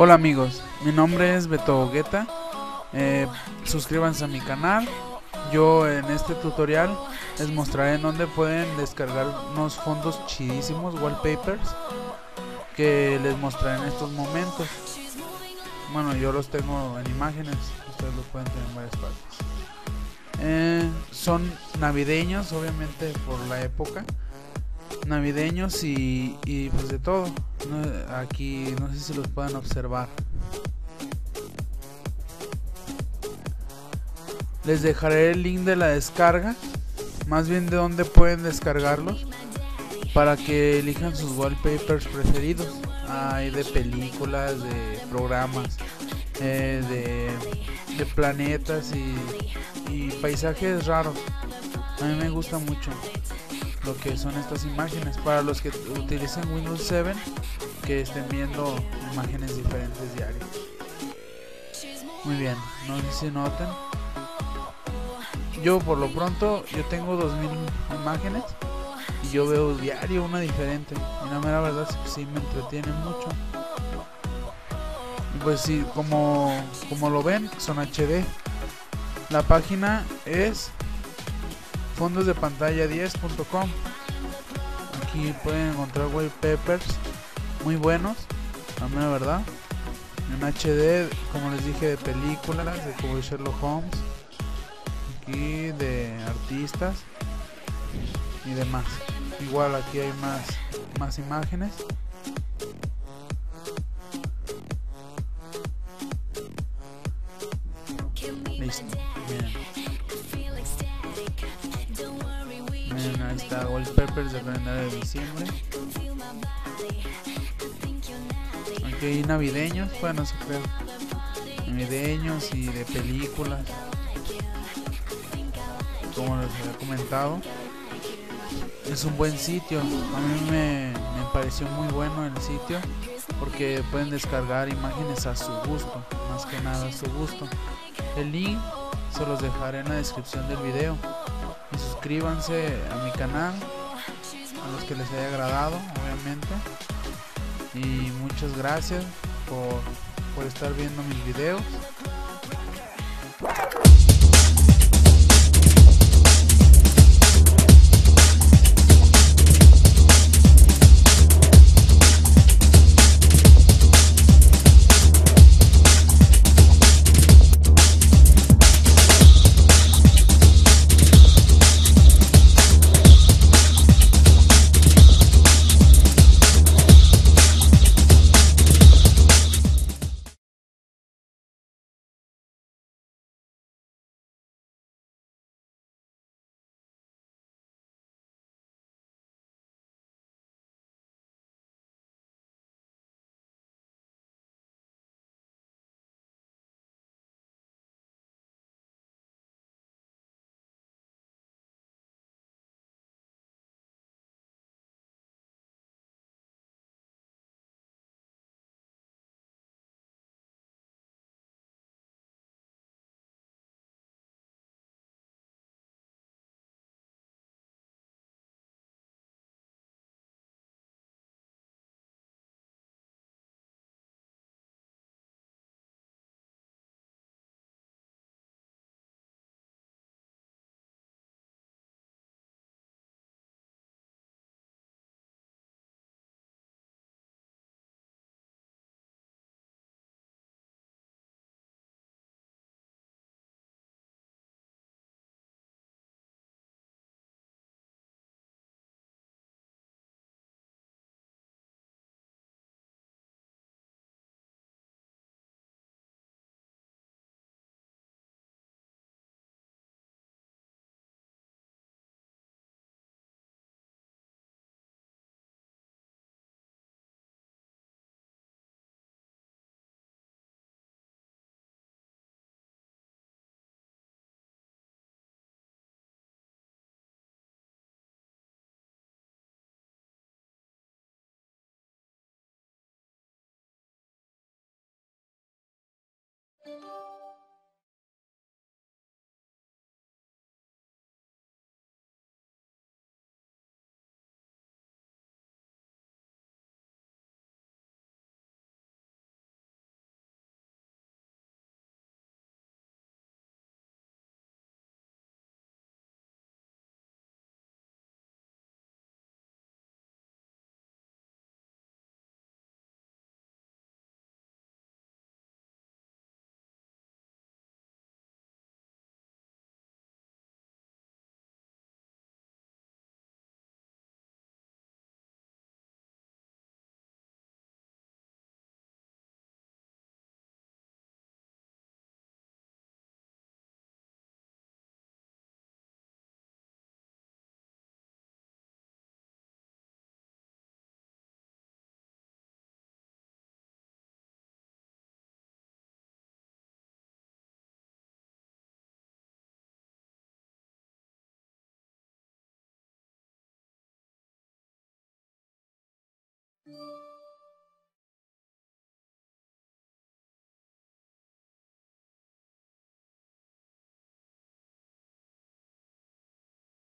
Hola amigos, mi nombre es Beto Guetta. Suscríbanse a mi canal. Yo en este tutorial les mostraré en dónde pueden descargar unos fondos chidísimos, wallpapers, que les mostraré en estos momentos. Bueno, yo los tengo en imágenes, ustedes los pueden tener en varias partes. Son navideños, obviamente por la época. Navideños y pues de todo. Aquí no sé si los pueden observar. Les dejaré el link de la descarga, más bien de dónde pueden descargarlos, para que elijan sus wallpapers preferidos. Hay de películas, de programas, de planetas y paisajes raros. A mí me gusta mucho lo que son estas imágenes. Para los que utilicen Windows 7, que estén viendo imágenes diferentes diarios. Muy bien, no sé si noten. Yo por lo pronto, yo tengo 2000 imágenes y yo veo diario una diferente. Y la mera verdad es que sí me entretiene mucho. Y pues sí, como lo ven, son HD. La página es fondosdepantalla10.com. Aquí pueden encontrar wallpapers muy buenos, la mera verdad. En HD, como les dije, de películas, de como Sherlock Holmes, aquí de artistas y demás. Igual aquí hay más imágenes. Listo. Miren, ahí está wallpapers del calendario de diciembre. Aquí hay navideños, bueno, se creo, navideños y de películas, como les había comentado. Es un buen sitio, a mí me pareció muy bueno el sitio, porque pueden descargar imágenes a su gusto, más que nada a su gusto. El link se los dejaré en la descripción del video. Y suscríbanse a mi canal, a los que les haya agradado, obviamente. Y muchas gracias por estar viendo mis videos.